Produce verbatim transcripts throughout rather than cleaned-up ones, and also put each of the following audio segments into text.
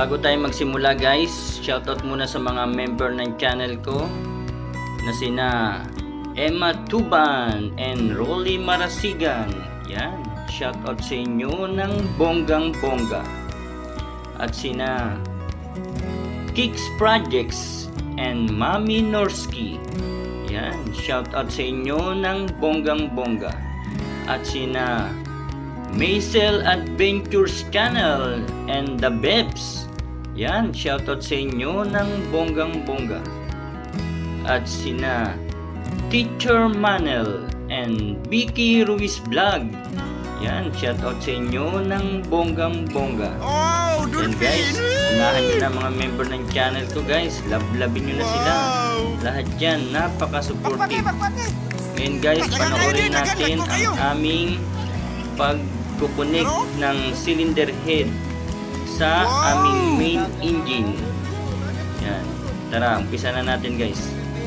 bago tayo magsimula guys, shoutout muna sa mga member ng channel ko na sina Emma Tuban and Rolly Marasigan. Yan, shoutout sa inyo ng bonggang bongga. At sina Kicks Projects and Mami Norski. Yan, shoutout sa inyo ng bonggang bongga. At sina Maisel Adventures Channel and The Bebs. Yan, shoutout sa inyo ng bonggang bongga. At sina Teacher Manel and Vicky Ruiz Vlog. Yan, shoutout sa inyo ng bonggang bongga. Oh, and guys, unahan nyo na mga member ng channel ko guys. Love-lovin nyo na sila. Lahat yan, napaka-supportive. Ngayon guys, panoorin natin ang aming pag-connect ng cylinder head sa aming main engine. Yan. Tara, umpisa na natin guys.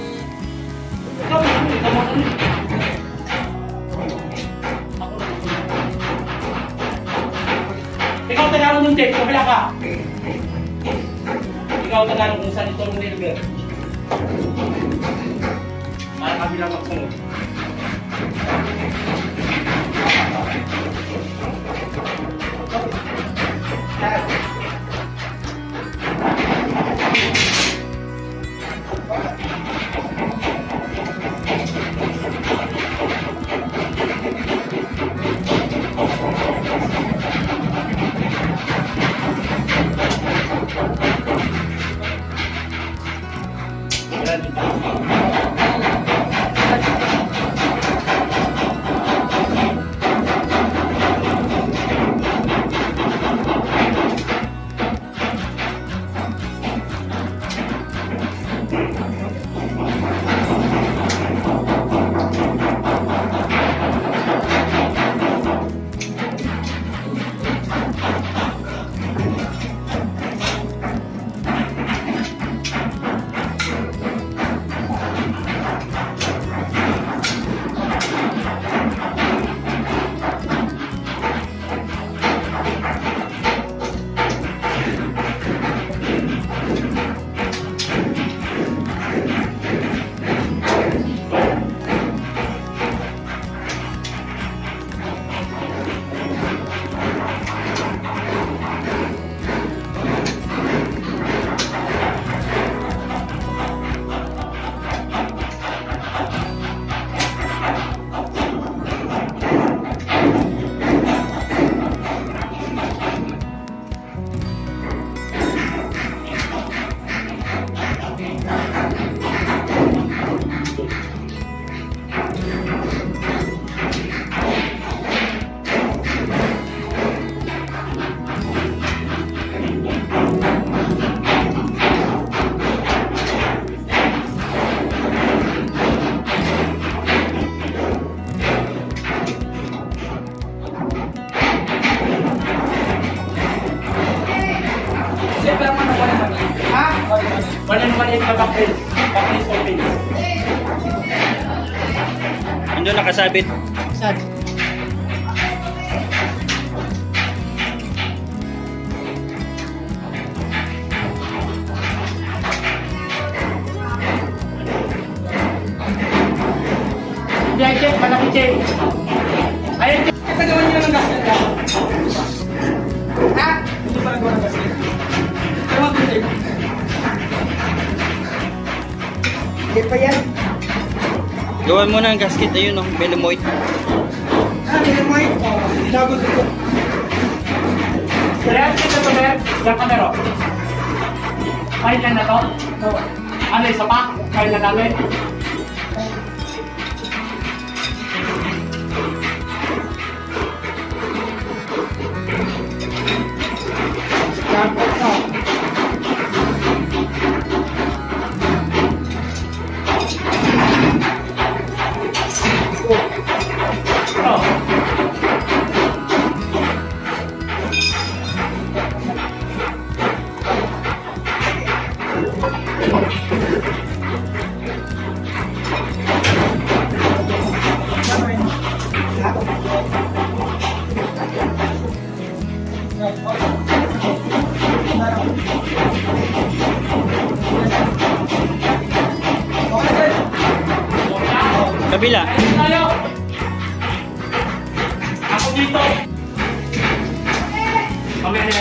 Ikaw tagalog ng tape, kabila ka. Ikaw tagalog kung saan ito ang nilagay. Para kabila magsunod. Ando nakasabit. Saan? Hindi, ay check, malaki check. Ayun, check. Katagawan nyo ng gasket ka. Ha? Hindi pa nagawa ng gasket. Tama ko check. Hindi pa yan. Gawan mo na ang gasket, ayun, no? Belomoid. Ah, Belomoid? Oo, sinagod ito. Kaya, check ito, Ber. Diyan ka meron. Kahit yan na to? Ano, isa pa? Kahit na dami? Dapat to. kabila. Ayun tayo. Ako dito. Kami na.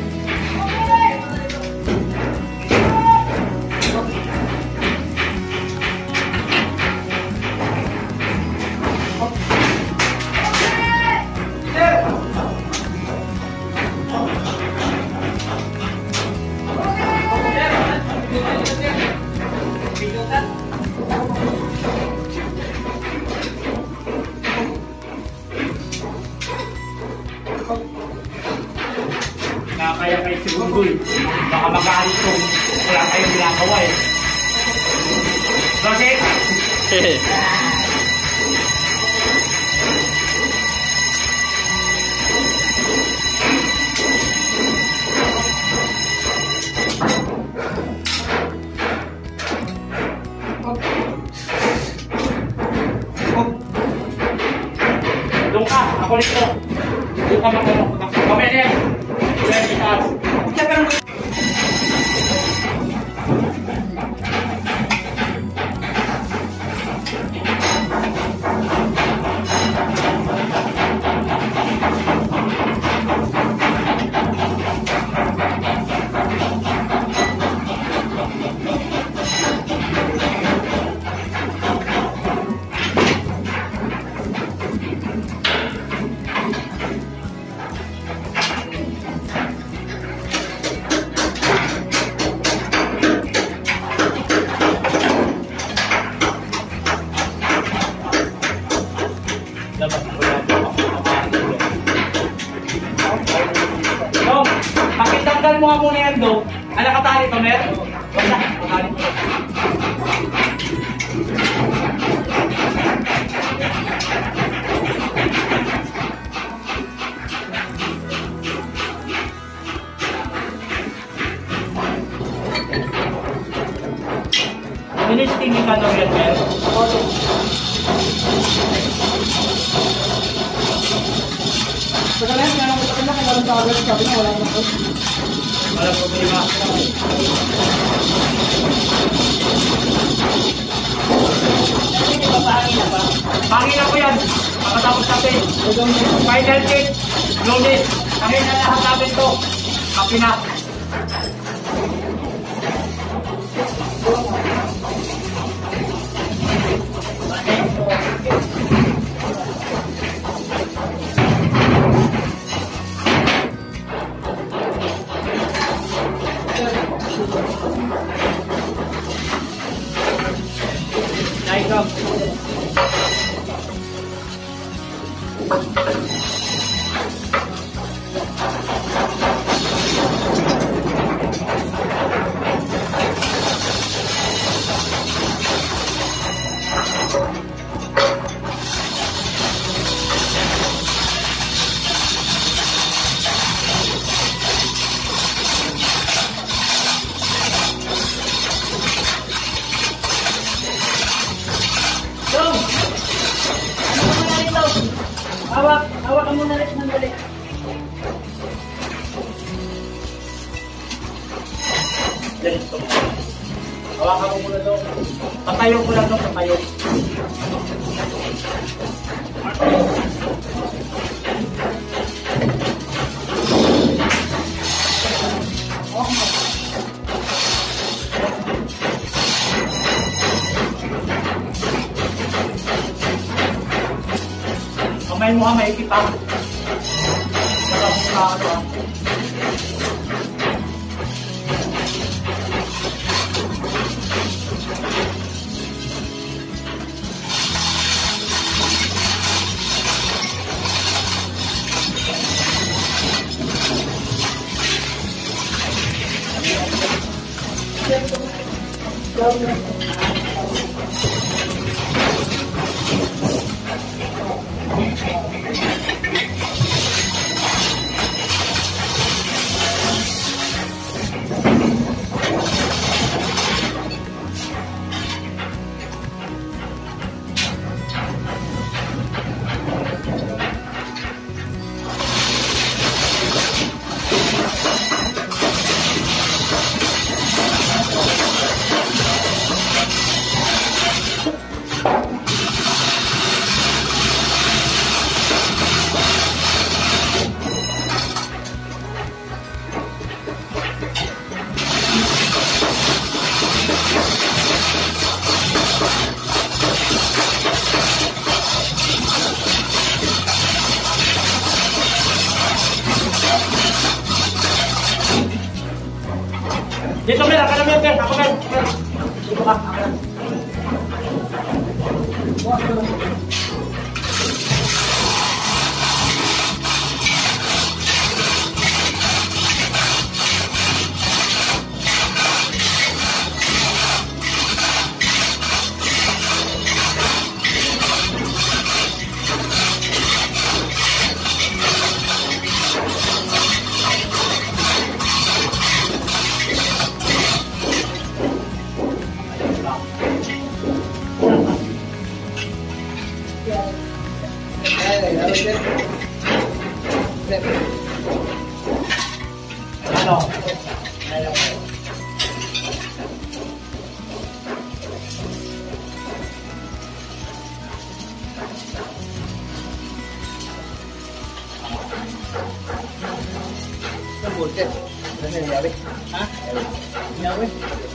Kaya kayo segundo eh. Baka mag-aalit kung wala kayong ginagawa eh. Bakit? Doon ka, ako dito. Doon ka mag-ano. Kamay niya. So, pakitanggal mo nga muna yan do. Ano katali to, Mer? Wag na, katali mo. Ministingin ka daw yan, Mer? Saka na yan, kaya naman sa kanya, kaya naman sa agad, sabi na wala na po. Walang problema. Pangin na ba? Pangin na po yan. Makatapos natin. Final check. Lunes. Pangin na lahat natin to. Kapi na. Nice job. Hawak, hawak ka muna rin ng dali. Dito. Hawakan mo muna daw. Patayo ko lang daw, patayo. Kamay mo ha, maikip ha. Sarap mo ka ano ha. Dito, Mel. Ako na, Mel. Mel. Ako, Mel. Mel. Dito ka. Ako na. Ano? Ang bullshit. Ano nangyari? Ha? Nangyari?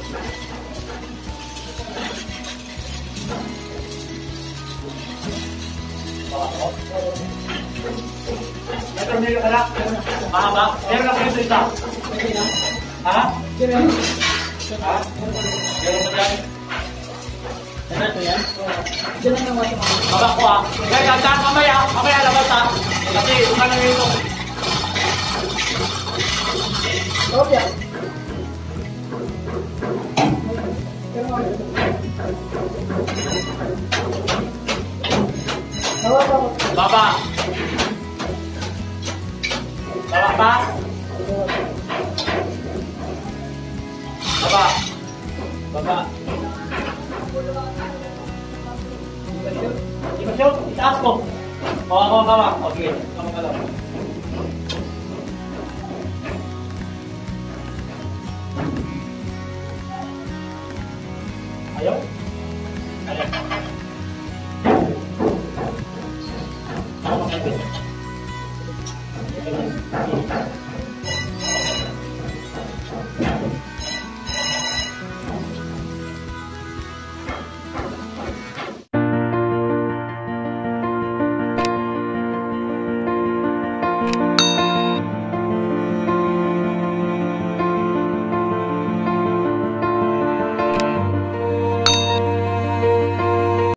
Meron nila ka lang. Mahaba. Meron ako yung isa. Ha? Sino? Ha? Meron mo dyan? Ano ito yan? Sino naman ito? Baba ko ah. Kaya gandaan mamaya. Mamaya labas ah. Kasi umano yun ito. Kopya. Baba. Baba pa. Baba. Baba. Di ba siya? Itaas ko. Bawa ko ang bawa. O sige. Bawa ka lang. Ayaw? Ayaw. Ako makapit.